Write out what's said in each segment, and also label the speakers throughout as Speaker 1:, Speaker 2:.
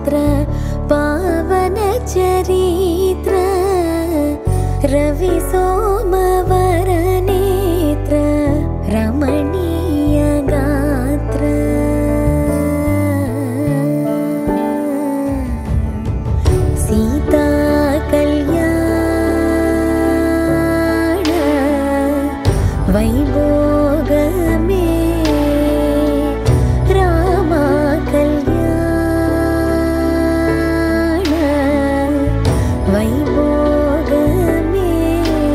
Speaker 1: पावन चरित्र रवि सोमवर नेत्र रमणीय गात्र सीता कल्याण वैभोग में रामा कल्याण वैभोग में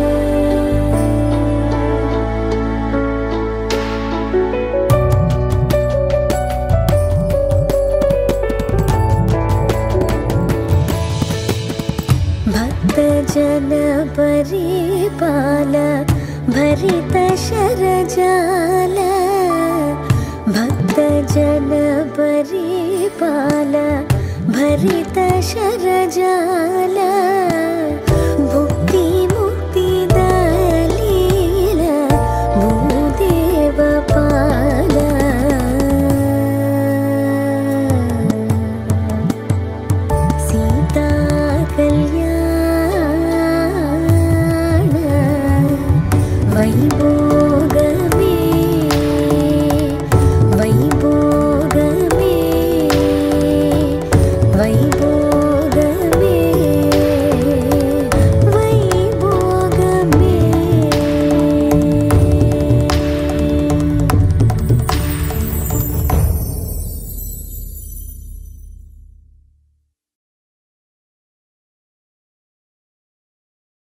Speaker 1: भक्त जन परिपाल भरित शरजाल भक्त जन परिपाल भरित शरजाल भुक्ति मुक्ति दलील भूदेव पाल सीता कल्याण वैभोग में वैभोग में वैभोग